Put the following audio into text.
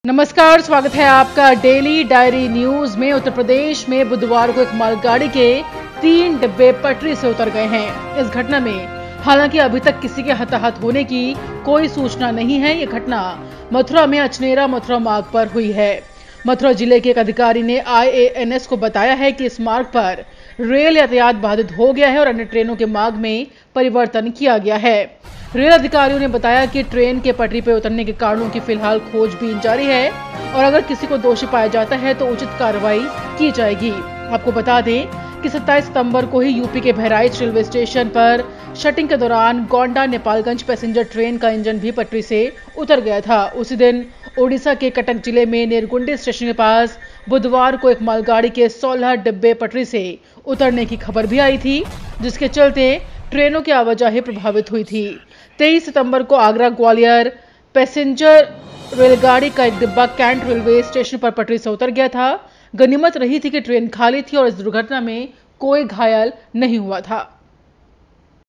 नमस्कार, स्वागत है आपका डेली डायरी न्यूज में। उत्तर प्रदेश में बुधवार को एक मालगाड़ी के 3 डिब्बे पटरी से उतर गए हैं। इस घटना में हालांकि अभी तक किसी के हताहत होने की कोई सूचना नहीं है। ये घटना मथुरा में अचनेरा मथुरा मार्ग पर हुई है। मथुरा जिले के एक अधिकारी ने IANS को बताया है कि इस मार्ग पर रेल यातायात बाधित हो गया है और अन्य ट्रेनों के मार्ग में परिवर्तन किया गया है। रेल अधिकारियों ने बताया कि ट्रेन के पटरी पर उतरने के कारणों की फिलहाल खोजबीन जारी है और अगर किसी को दोषी पाया जाता है तो उचित कार्रवाई की जाएगी। आपको बता दें कि 27 सितंबर को ही यूपी के बहराइच रेलवे स्टेशन पर शटिंग के दौरान गोंडा नेपालगंज पैसेंजर ट्रेन का इंजन भी पटरी से उतर गया था। उसी दिन ओडिशा के कटक जिले में नेरगुंडी स्टेशन के पास बुधवार को एक मालगाड़ी के 16 डिब्बे पटरी से उतरने की खबर भी आई थी, जिसके चलते ट्रेनों की आवाजाही प्रभावित हुई थी। 23 सितंबर को आगरा ग्वालियर पैसेंजर रेलगाड़ी का एक डिब्बा कैंट रेलवे स्टेशन पर पटरी से उतर गया था। गनीमत रही थी कि ट्रेन खाली थी और इस दुर्घटना में कोई घायल नहीं हुआ था।